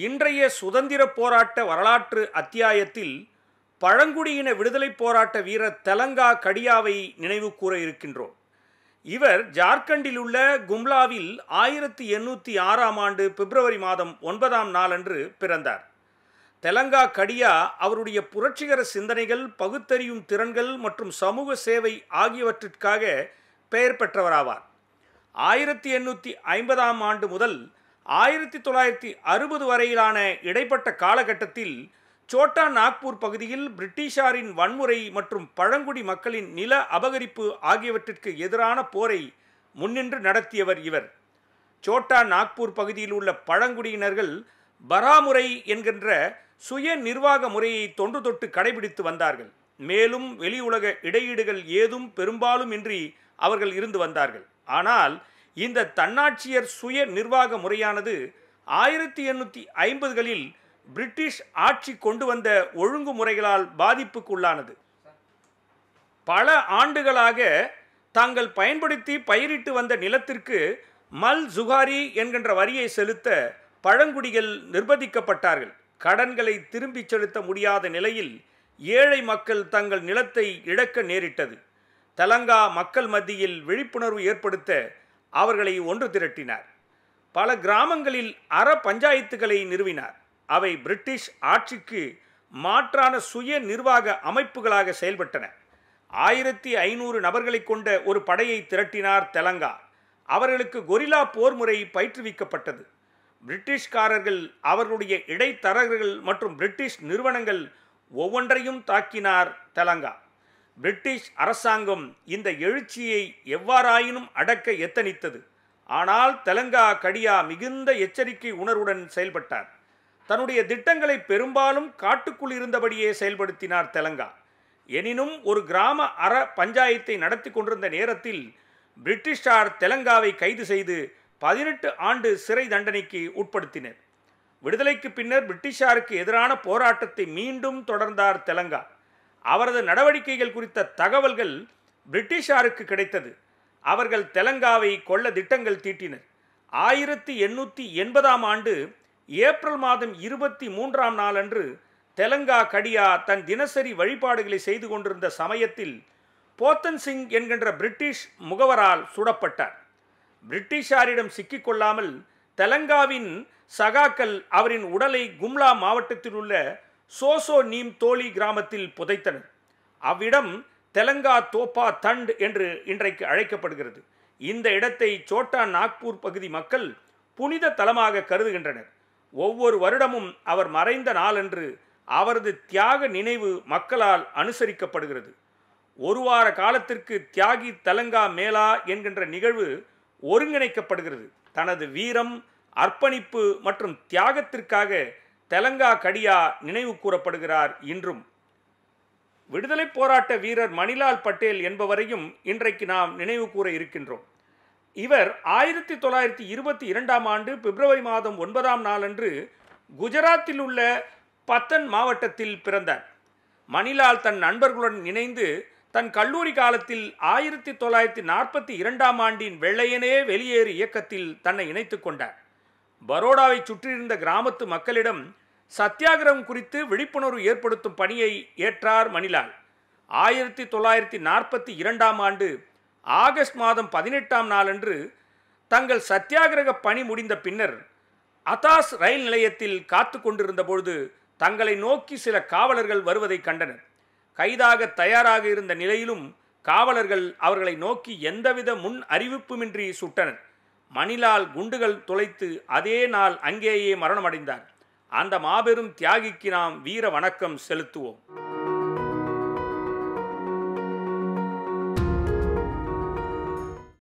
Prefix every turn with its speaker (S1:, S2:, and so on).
S1: இன்றைய சுதந்திர போராட்ட வரலாற்று அத்தியாயத்தில் பழங்குடியின விடுதலை போராட்ட வீரர் தெலங்கா கடியாவை நினைவு கூற இருக்கின்றோம். இவர் ஜார்க்கண்டில் உள்ள கும்லாவில் 1806ஆம் ஆண்டு பிப்ரவரி மாதம் 9ஆம் நாளன்று பிறந்தார். தெலங்கா கடியா அவருடைய புரட்சிகர சிந்தனைகள், பகுத்தறியும் திறன்கள் மற்றும் சமூக சேவை ஆகியவற்றிற்காக பெயர் பெற்றவராவார். 1850ஆம் ஆண்டு முதல் 1960 வரையிலான இடைப்பட்ட காலகட்டத்தில் சோட்டா நாக்பூர் பகுதியில் பிரிட்டிஷாரின் வன்முறை மற்றும் பழங்குடி மக்களின் நில அபகரிப்பு ஆகியவற்றிற்கு எதிரான போரை முன்னின்று நடத்தியவர் இவர். சோட்டா நாக்பூர் பகுதியில் உள்ள பழங்குடியினர்கள் பராமுறை என்கின்ற சுய நிர்வாக முறையை தொன்று தொட்டு கடைபிடித்து வந்தார்கள். மேலும் வெளி உலக இடையீடுகள் ஏதும் பெரும்பாலும் இன்றி அவர்கள் இருந்து வந்தார்கள். ஆனால் இந்த தன்னாட்சியர் சுய நிர்வாக முறையானது 1850களில் பிரிட்டிஷ் ஆட்சி கொண்டு வந்த ஒழுங்குமுறைகளால் பாதிப்புக்குள்ளானது. பல ஆண்டுகளாக தாங்கள் பயன்படுத்தி பயிரிட்டு வந்த நிலத்திற்கு மல் ஜுகாரி என்கின்ற வரியை செலுத்த பழங்குடிகள் நிர்பந்திக்கப்பட்டார்கள். கடன்களை திரும்பி செலுத்த முடியாத நிலையில் ஏழை மக்கள் தங்கள் நிலத்தை இழக்க நேரிட்டது. தெலங்கா மக்கள் மத்தியில் விழிப்புணர்வு ஏற்படுத்த அவர்களை ஒன்று திரட்டினார். பல கிராமங்களில் அற பஞ்சாயத்துகளை நிறுவினார். அவை பிரிட்டிஷ் ஆட்சிக்கு மாற்றான சுய நிர்வாக அமைப்புகளாக செயல்பட்டன. 1500 நபர்களை கொண்ட ஒரு படையை திரட்டினார் தெலங்கா. அவர்களுக்கு கொரில்லா போர் முறை பயிற்றுவிக்கப்பட்டது. பிரிட்டிஷ்காரர்கள், அவர்களுடைய இடைத்தரகர்கள் மற்றும் பிரிட்டிஷ் நிறுவனங்கள் ஒவ்வொன்றையும் தாக்கினார் தெலங்கா. பிரிட்டிஷ் அரசாங்கம் இந்த எழுச்சியை எவ்வாறாயினும் அடக்க எத்தனித்தது. ஆனால் தெலங்கா கடியா மிகுந்த எச்சரிக்கை உணர்வுடன் செயல்பட்டார். தன்னுடைய திட்டங்களை பெரும்பாலும் காட்டுக்குள் இருந்தபடியே செயல்படுத்தினார் தெலங்கா. எனினும் ஒரு கிராம அற பஞ்சாயத்தை நடத்தி கொண்டிருந்த நேரத்தில் பிரிட்டிஷார் தெலங்காவை கைது செய்து 18 ஆண்டு சிறை தண்டனைக்கு உட்படுத்தினர். விடுதலைக்கு பின்னர் பிரிட்டிஷாருக்கு எதிரான போராட்டத்தை மீண்டும் தொடர்ந்தார் தெலங்கா. அவரது நடவடிக்கைகள் குறித்த தகவல்கள் பிரிட்டிஷாருக்கு கிடைத்தது. அவர்கள் தெலங்காவை கொல்ல திட்டங்கள் தீட்டினர். 1880ஆம் ஆண்டு ஏப்ரல் மாதம் 23ஆம் நாளன்று தெலங்கா கடியா தன் தினசரி வழிபாடுகளை செய்து கொண்டிருந்த சமயத்தில் போத்தன் சிங் என்கின்ற பிரிட்டிஷ் முகவரால் சுடப்பட்டார். பிரிட்டிஷாரிடம் சிக்கிக்கொள்ளாமல் தெலங்காவின் சகாக்கள் அவரின் உடலை கும்லா மாவட்டத்தில் உள்ள சோசோ நீம் தோலி கிராமத்தில் புதைத்தனர். அவ்விடம் தெலங்கா தோப்பா தண்ட் என்று இன்றைக்கு அழைக்கப்படுகிறது. இந்த இடத்தை சோட்டா நாக்பூர் பகுதி மக்கள் புனித தலமாக கருதுகின்றனர். ஒவ்வொரு வருடமும் அவர் மறைந்த நாளன்று அவரது தியாக நினைவு மக்களால் அனுசரிக்கப்படுகிறது. ஒரு வார காலத்திற்கு தியாகி தெலங்கா மேளா என்கின்ற நிகழ்வு ஒருங்கிணைக்கப்படுகிறது. தனது வீரம், அர்ப்பணிப்பு மற்றும் தியாகத்திற்காக தெலங்கா கடியா நினைவு கூறப்படுகிறார். இன்றும் விடுதலை போராட்ட வீரர் மணிலால் பட்டேல் என்பவரையும் இன்றைக்கு நாம் நினைவு கூற இருக்கின்றோம். இவர் 1922ஆம் ஆண்டு பிப்ரவரி மாதம் 9ஆம் நாளன்று குஜராத்தில் உள்ள பத்தன் மாவட்டத்தில் பிறந்தார். மணிலால் தன் நண்பர்களுடன் இணைந்து தன் கல்லூரி காலத்தில் 1942ஆம் ஆண்டின் வெள்ளையனே வெளியேறு இயக்கத்தில் தன்னை இணைத்துக் கொண்டார். பரோடாவை சுற்றியிருந்த கிராமத்து மக்களிடம் சத்தியாகிரகம் குறித்து விழிப்புணர்வு ஏற்படுத்தும் பணியை ஏற்றார் மணிலால். 1942ஆம் ஆண்டு ஆகஸ்ட் மாதம் 18ஆம் நாளன்று தங்கள் சத்தியாகிரக பணி முடிந்த பின்னர் அதாஸ் ரயில் நிலையத்தில் காத்து கொண்டிருந்த பொழுது தங்களை நோக்கி சில காவலர்கள் வருவதை கண்டனர். கைதாக தயாராக இருந்த நிலையிலும் காவலர்கள் அவர்களை நோக்கி எந்தவித முன் அறிவிப்புமின்றி சுட்டனர். மணிலால் குண்டுகள் துளைத்து அதே நாள் அங்கேயே மரணமடைந்தார். அந்த மாபெரும் தியாகிக்கு நாம் வீர வணக்கம் செலுத்துவோம்.